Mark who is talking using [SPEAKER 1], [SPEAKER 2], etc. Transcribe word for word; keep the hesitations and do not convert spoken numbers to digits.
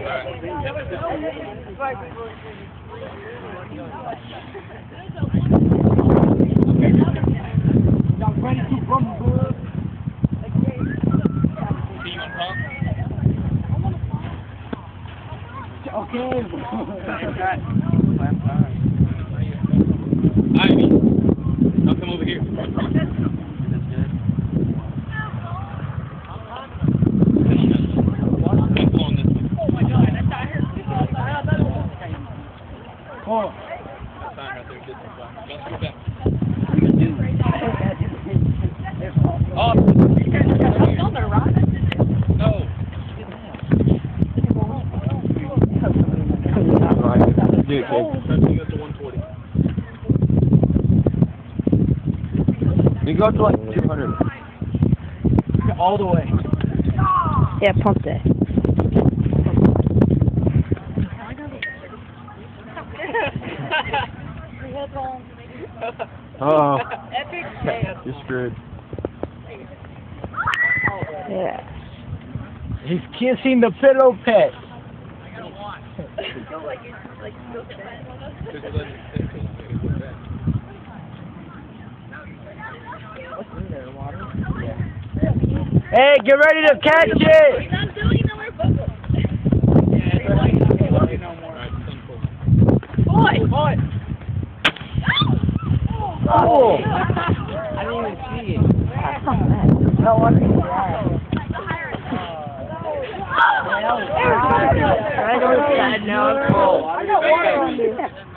[SPEAKER 1] Y'all ready to rumble? Okay.
[SPEAKER 2] Ivy, I'll come over here.
[SPEAKER 1] Oh.
[SPEAKER 2] Oh. No.
[SPEAKER 3] Dude, you go to like two hundred.
[SPEAKER 1] All the way.
[SPEAKER 4] Yeah, pump it.
[SPEAKER 3] Oh,
[SPEAKER 5] Epic.
[SPEAKER 3] you're screwed.
[SPEAKER 4] Yeah.
[SPEAKER 1] He's kissing the pillow pet. Hey, get ready to catch it!
[SPEAKER 5] Not doing no more football. Boy, boy.
[SPEAKER 1] Oh!
[SPEAKER 5] I
[SPEAKER 1] didn't even see it.
[SPEAKER 4] That's not bad.
[SPEAKER 1] No wonder he's
[SPEAKER 4] I know it's bad now.
[SPEAKER 1] I got water on this.